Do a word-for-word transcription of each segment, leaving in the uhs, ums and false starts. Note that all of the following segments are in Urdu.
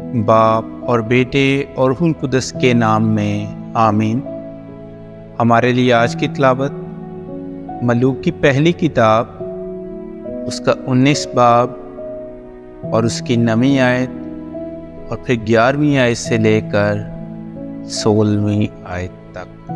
باپ اور بیٹے اور روح القدس کے نام میں آمین۔ ہمارے لیے آج کی تلاوت ملوک کی پہلی کتاب اس کا انیس باب اور اس کی نویں آیت اور پھر گیارہویں آیت سے لے کر سولہویں آیت تک۔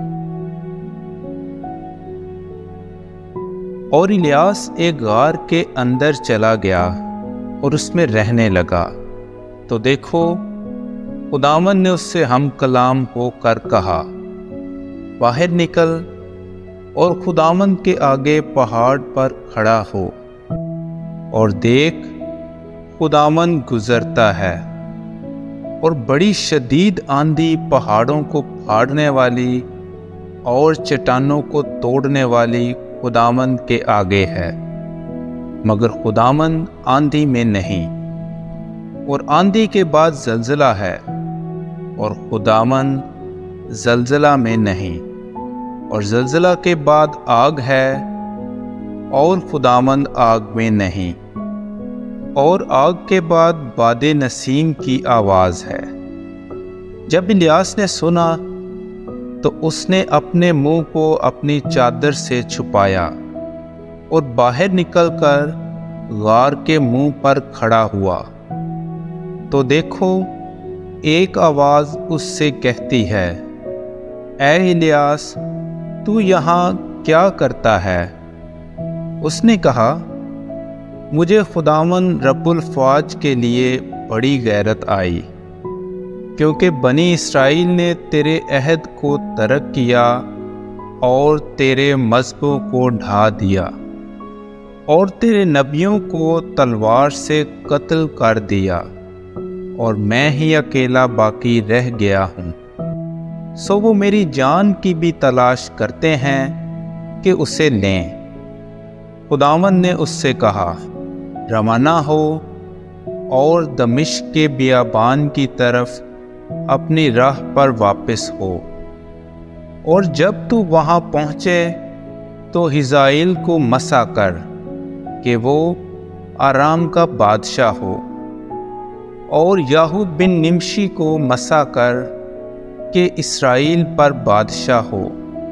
اور الیاس ایک غار کے اندر چلا گیا اور اس میں رہنے لگا، تو دیکھو خداوند نے اس سے ہم کلام ہو کر کہا، باہر نکل اور خداوند کے آگے پہاڑ پر کھڑا ہو، اور دیکھ خداوند گزرتا ہے اور بڑی شدید آندھی پہاڑوں کو پھاڑنے والی اور چٹانوں کو توڑنے والی خداوند کے آگے ہے، مگر خداوند آندھی میں نہیں۔ اور آندھی کے بعد زلزلہ ہے اور خداوند زلزلہ میں نہیں، اور زلزلہ کے بعد آگ ہے اور خداوند آگ میں نہیں، اور آگ کے بعد باد نسیم کی آواز ہے۔ جب الیاس نے سنا تو اس نے اپنے منہ کو اپنی چادر سے چھپایا اور باہر نکل کر غار کے منہ پر کھڑا ہوا، تو دیکھو ایک آواز اس سے کہتی ہے، اے الیاس تو یہاں کیا کرتا ہے؟ اس نے کہا، مجھے خداوند رب الفواج کے لیے بڑی غیرت آئی، کیونکہ بنی اسرائیل نے تیرے عہد کو ترک کیا اور تیرے مذہبوں کو ڈھا دیا اور تیرے نبیوں کو تلوار سے قتل کر دیا، اور میں ہی اکیلا باقی رہ گیا ہوں۔ سو وہ میری جان کی بھی تلاش کرتے ہیں کہ اسے لیں۔ خداوند نے اس سے کہا، روانہ ہو اور دمشق کے بیابان کی طرف اپنی راہ پر واپس ہو، اور جب تو وہاں پہنچے تو حزائیل کو مسا کر کہ وہ آرام کا بادشاہ ہو، اور یاہود بن نمشی کو مسا کر کہ اسرائیل پر بادشاہ ہو،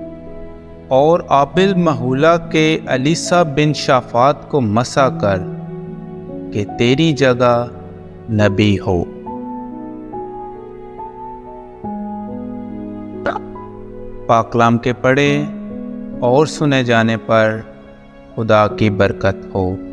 اور آبل محولہ کے الیسا بن شافات کو مسا کر کہ تیری جگہ نبی ہو۔ پاک کلام کے پڑھے اور سنے جانے پر خدا کی برکت ہو۔